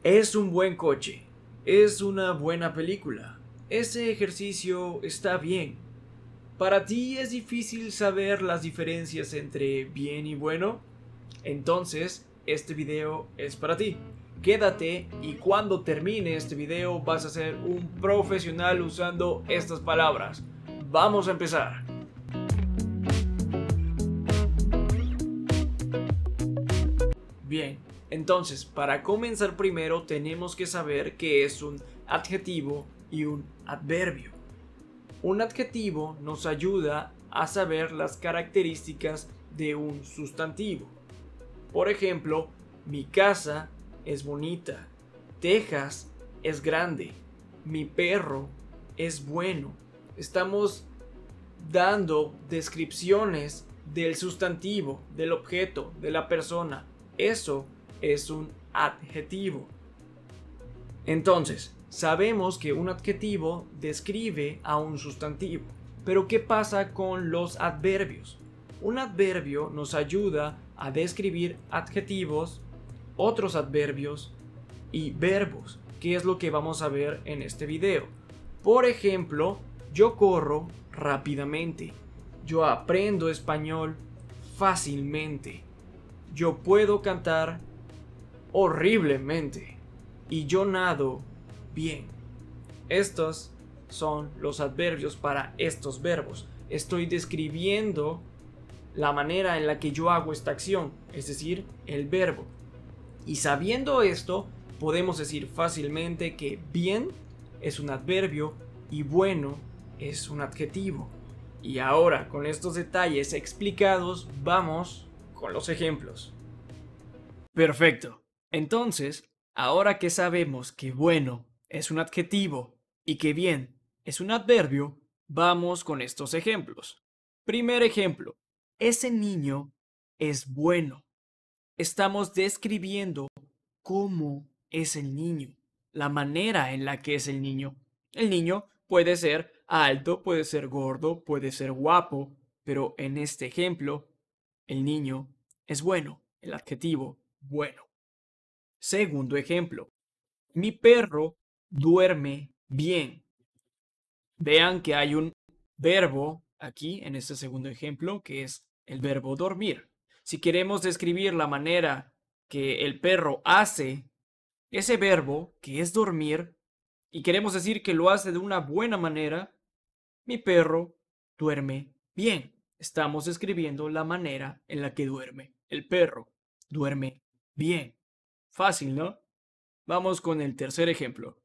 Es un buen coche. Es una buena película. Ese ejercicio está bien. ¿Para ti es difícil saber las diferencias entre bien y bueno? Entonces, este video es para ti. Quédate y cuando termine este video vas a ser un profesional usando estas palabras. Vamos a empezar. Bien, entonces para comenzar primero tenemos que saber qué es un adjetivo y un adverbio. Un adjetivo nos ayuda a saber las características de un sustantivo. Por ejemplo, mi casa es bonita, Texas es grande, mi perro es bueno. Estamos dando descripciones del sustantivo, del objeto, de la persona. Eso es un adjetivo. Entonces, sabemos que un adjetivo describe a un sustantivo. Pero ¿qué pasa con los adverbios? Un adverbio nos ayuda a describir adjetivos, otros adverbios y verbos, que es lo que vamos a ver en este video. Por ejemplo, yo corro rápidamente. Yo aprendo español fácilmente. Yo puedo cantar horriblemente. Y yo nado bien. Estos son los adverbios para estos verbos. Estoy describiendo la manera en la que yo hago esta acción, es decir, el verbo. Y sabiendo esto, podemos decir fácilmente que bien es un adverbio y bueno es un adjetivo. Y ahora, con estos detalles explicados, vamos con los ejemplos. Perfecto. Entonces, ahora que sabemos que bueno es un adjetivo y que bien es un adverbio, vamos con estos ejemplos. Primer ejemplo, ese niño es bueno. Estamos describiendo cómo es el niño, la manera en la que es el niño. El niño puede ser alto, puede ser gordo, puede ser guapo, pero en este ejemplo, el niño es bueno, el adjetivo bueno. Segundo ejemplo, mi perro duerme bien. Vean que hay un verbo aquí en este segundo ejemplo que es el verbo dormir. Si queremos describir la manera que el perro hace ese verbo, que es dormir, y queremos decir que lo hace de una buena manera, mi perro duerme bien. Estamos describiendo la manera en la que duerme. El perro duerme bien. Fácil, ¿no? Vamos con el tercer ejemplo.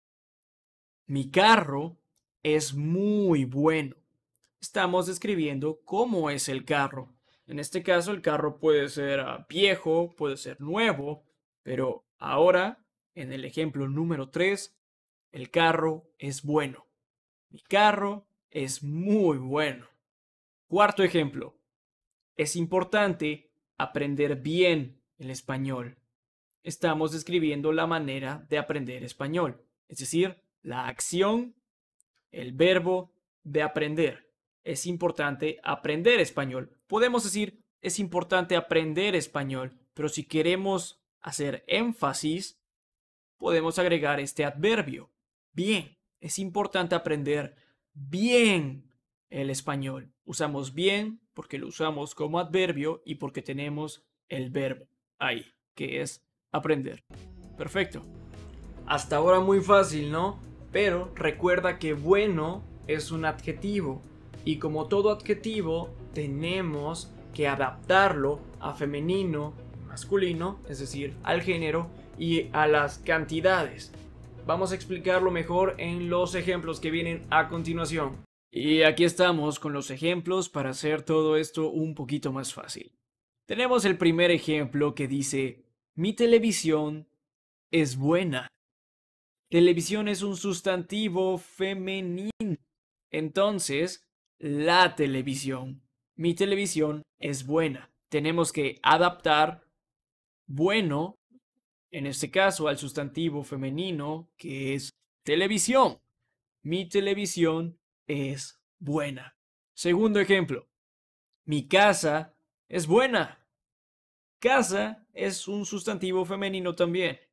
Mi carro es muy bueno. Estamos describiendo cómo es el carro. En este caso, el carro puede ser viejo, puede ser nuevo, pero ahora, en el ejemplo número 3, el carro es bueno. Mi carro es muy bueno. Cuarto ejemplo. Es importante aprender bien el español. Estamos describiendo la manera de aprender español, es decir, la acción, el verbo de aprender. Es importante aprender español. Podemos decir, es importante aprender español, pero si queremos hacer énfasis, podemos agregar este adverbio. Bien, es importante aprender bien el español. Usamos bien porque lo usamos como adverbio y porque tenemos el verbo ahí, que es aprender. Perfecto. Hasta ahora muy fácil, ¿no? Pero recuerda que bueno es un adjetivo y como todo adjetivo tenemos que adaptarlo a femenino, masculino, es decir, al género y a las cantidades. Vamos a explicarlo mejor en los ejemplos que vienen a continuación. Y aquí estamos con los ejemplos para hacer todo esto un poquito más fácil. Tenemos el primer ejemplo que dice, mi televisión es buena. Televisión es un sustantivo femenino. Entonces, la televisión. Mi televisión es buena. Tenemos que adaptar bueno, en este caso, al sustantivo femenino, que es televisión. Mi televisión es buena. Segundo ejemplo. Mi casa es buena. Casa es un sustantivo femenino también.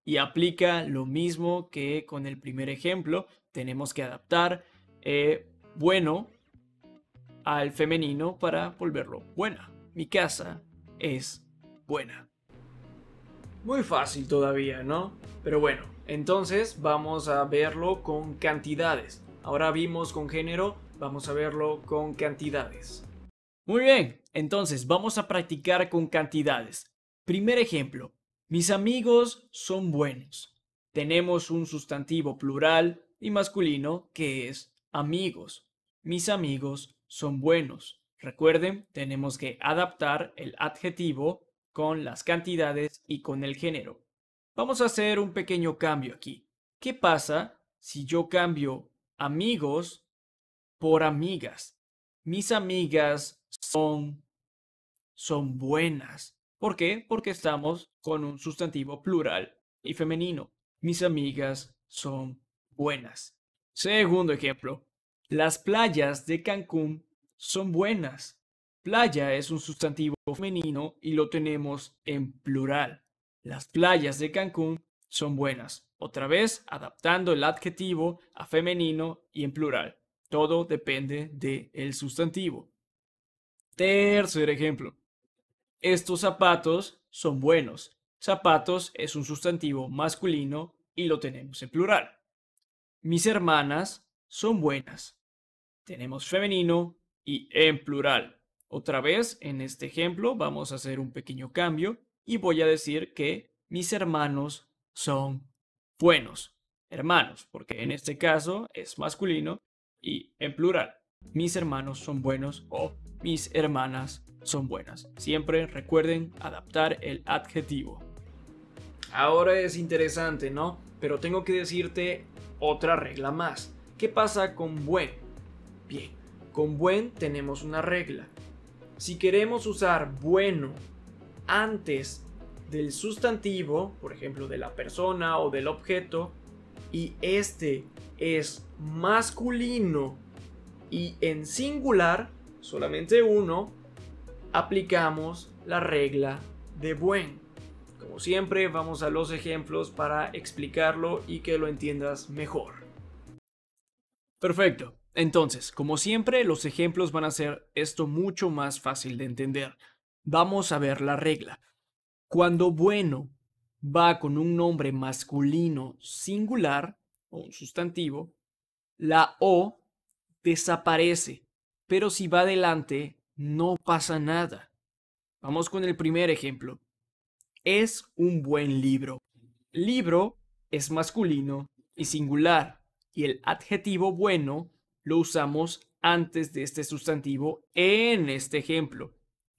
Y aplica lo mismo que con el primer ejemplo. Tenemos que adaptar bueno al femenino para volverlo buena. Mi casa es buena. Muy fácil todavía, ¿no? Pero bueno, entonces vamos a verlo con cantidades. Ahora vimos con género, vamos a verlo con cantidades. Muy bien, entonces vamos a practicar con cantidades. Primer ejemplo, mis amigos son buenos. Tenemos un sustantivo plural y masculino que es amigos. Mis amigos son buenos. Recuerden, tenemos que adaptar el adjetivo con las cantidades y con el género. Vamos a hacer un pequeño cambio aquí. ¿Qué pasa si yo cambio amigos por amigas? Mis amigas son buenas. ¿Por qué? Porque estamos con un sustantivo plural y femenino. Mis amigas son buenas. Segundo ejemplo. Las playas de Cancún son buenas. Playa es un sustantivo femenino y lo tenemos en plural. Las playas de Cancún son buenas. Otra vez, adaptando el adjetivo a femenino y en plural. Todo depende del sustantivo. Tercer ejemplo. Estos zapatos son buenos. Zapatos es un sustantivo masculino y lo tenemos en plural. Mis hermanas son buenas. Tenemos femenino y en plural. Otra vez, en este ejemplo, vamos a hacer un pequeño cambio y voy a decir que mis hermanos son buenos. Hermanos, porque en este caso es masculino y en plural. Mis hermanos son buenos o mis hermanas son buenas. Siempre recuerden adaptar el adjetivo. Ahora es interesante, ¿no? Pero tengo que decirte otra regla más. ¿Qué pasa con buen? Bien, con buen tenemos una regla. Si queremos usar bueno antes del sustantivo, por ejemplo de la persona o del objeto, y este es masculino y en singular, solamente uno, aplicamos la regla de buen. Como siempre, vamos a los ejemplos para explicarlo y que lo entiendas mejor. Perfecto. Entonces, como siempre, los ejemplos van a hacer esto mucho más fácil de entender. Vamos a ver la regla. Cuando bueno va con un nombre masculino singular o un sustantivo, la O desaparece, pero si va adelante no pasa nada. Vamos con el primer ejemplo. Es un buen libro. Libro es masculino y singular, y el adjetivo bueno lo usamos antes de este sustantivo en este ejemplo.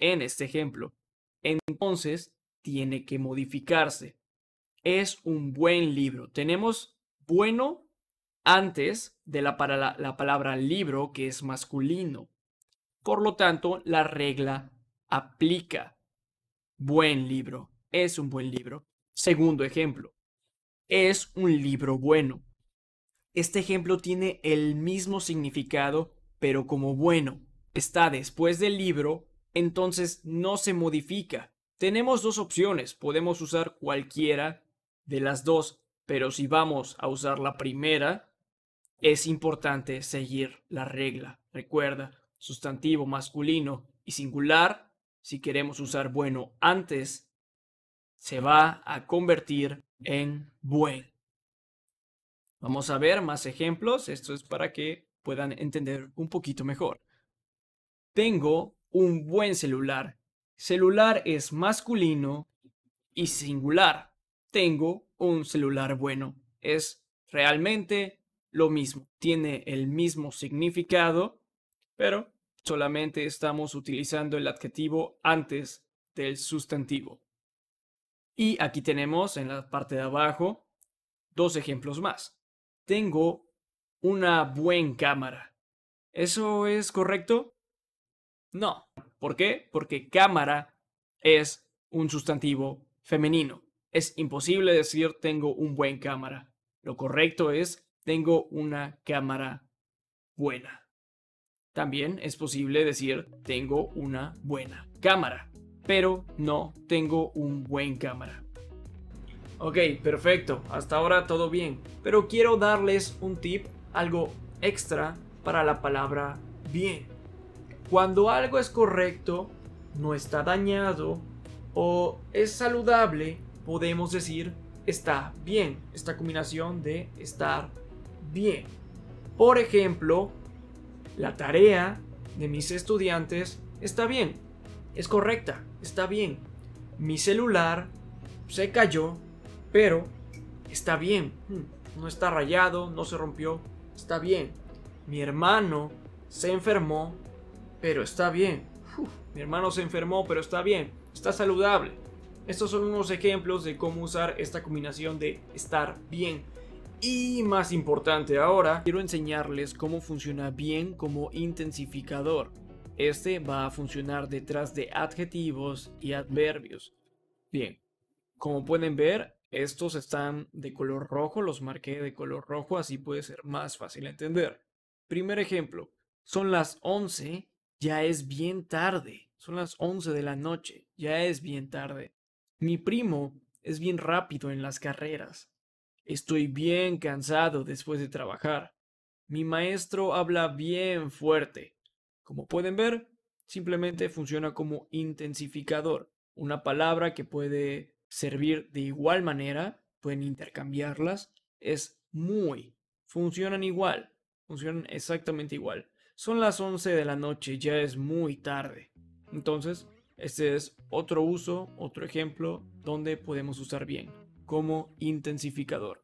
Entonces, tiene que modificarse. Es un buen libro. Tenemos bueno antes de la palabra libro, que es masculino. Por lo tanto, la regla aplica. Buen libro. Es un buen libro. Segundo ejemplo. Es un libro bueno. Este ejemplo tiene el mismo significado, pero como bueno está después del libro, entonces no se modifica. Tenemos dos opciones. Podemos usar cualquiera de las dos, pero si vamos a usar la primera, es importante seguir la regla. Recuerda, sustantivo masculino y singular, si queremos usar bueno antes, se va a convertir en buen. Vamos a ver más ejemplos. Esto es para que puedan entender un poquito mejor. Tengo un buen celular. Celular es masculino y singular. Tengo un celular bueno. Es realmente lo mismo. Tiene el mismo significado, pero solamente estamos utilizando el adjetivo antes del sustantivo. Y aquí tenemos en la parte de abajo dos ejemplos más. Tengo una buena cámara. ¿Eso es correcto? No. ¿Por qué? Porque cámara es un sustantivo femenino. Es imposible decir tengo un buen cámara. Lo correcto es tengo una cámara buena. También es posible decir tengo una buena cámara, pero no tengo un buen cámara. Ok, perfecto, hasta ahora todo bien, pero quiero darles un tip, algo extra para la palabra bien. Cuando algo es correcto, no está dañado o es saludable, podemos decir está bien, esta combinación de estar bien. Por ejemplo, la tarea de mis estudiantes está bien, es correcta, está bien. Mi celular se cayó, pero está bien, no está rayado, no se rompió, está bien. Mi hermano se enfermó, pero está bien. Mi hermano se enfermó, pero está bien, está saludable. Estos son unos ejemplos de cómo usar esta combinación de estar bien. Y más importante ahora, quiero enseñarles cómo funciona bien como intensificador. Este va a funcionar detrás de adjetivos y adverbios. Bien, como pueden ver, estos están de color rojo, los marqué de color rojo, así puede ser más fácil entender. Primer ejemplo, son las 11, ya es bien tarde. Son las 11 de la noche, ya es bien tarde. Mi primo es bien rápido en las carreras. Estoy bien cansado después de trabajar. Mi maestro habla bien fuerte. Como pueden ver, simplemente funciona como intensificador, una palabra que puede servir de igual manera, pueden intercambiarlas, es muy, funcionan igual, funcionan exactamente igual. Son las 11 de la noche, ya es muy tarde. Entonces, este es otro uso, otro ejemplo donde podemos usar bien como intensificador.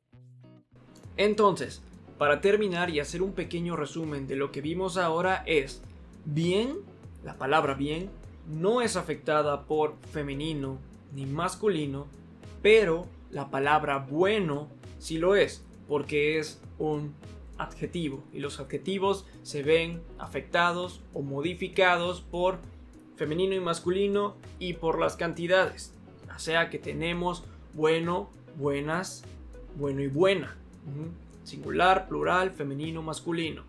Entonces, para terminar y hacer un pequeño resumen de lo que vimos ahora es bien, la palabra bien, no es afectada por femenino ni masculino, pero la palabra bueno sí lo es, porque es un adjetivo y los adjetivos se ven afectados o modificados por femenino y masculino y por las cantidades, o sea que tenemos bueno, buenas, bueno y buena, singular, plural, femenino, masculino.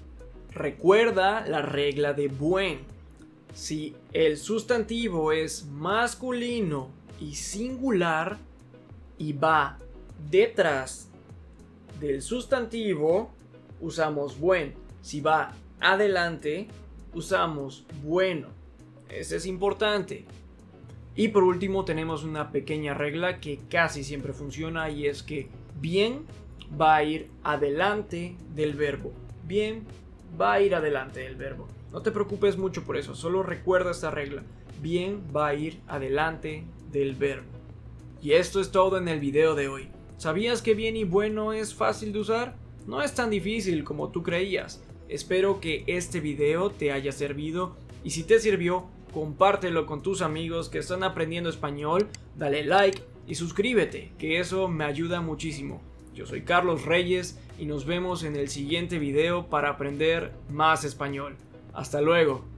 Recuerda la regla de buen. Si el sustantivo es masculino y singular y va detrás del sustantivo, usamos buen. Si va adelante, usamos bueno. Eso es importante. Y por último tenemos una pequeña regla que casi siempre funciona y es que bien va a ir adelante del verbo. Bien va a ir adelante del verbo. No te preocupes mucho por eso, solo recuerda esta regla. Bien va a ir adelante del verbo. Y esto es todo en el video de hoy. ¿Sabías que bien y bueno es fácil de usar? No es tan difícil como tú creías. Espero que este video te haya servido y si te sirvió, compártelo con tus amigos que están aprendiendo español, dale like y suscríbete, que eso me ayuda muchísimo. Yo soy Carlos Reyes y nos vemos en el siguiente video para aprender más español. Hasta luego.